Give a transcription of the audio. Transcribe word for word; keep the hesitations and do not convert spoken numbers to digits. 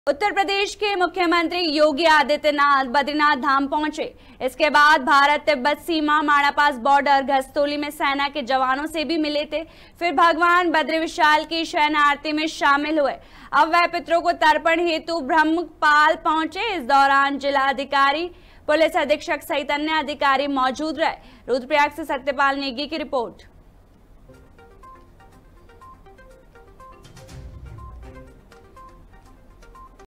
उत्तर प्रदेश के मुख्यमंत्री योगी आदित्यनाथ बद्रीनाथ धाम पहुंचे। इसके बाद भारत तिब्बत सीमा माणा पास बॉर्डर घस्तोली में सेना के जवानों से भी मिले थे। फिर भगवान बद्री विशाल की शयन आरती में शामिल हुए। अब वह पितरों को तर्पण हेतु ब्रह्मपाल पहुंचे। इस दौरान जिला अधिकारी, पुलिस अधीक्षक सहित अन्य अधिकारी मौजूद रहे। रुद्रप्रयाग से सत्यपाल नेगी की रिपोर्ट।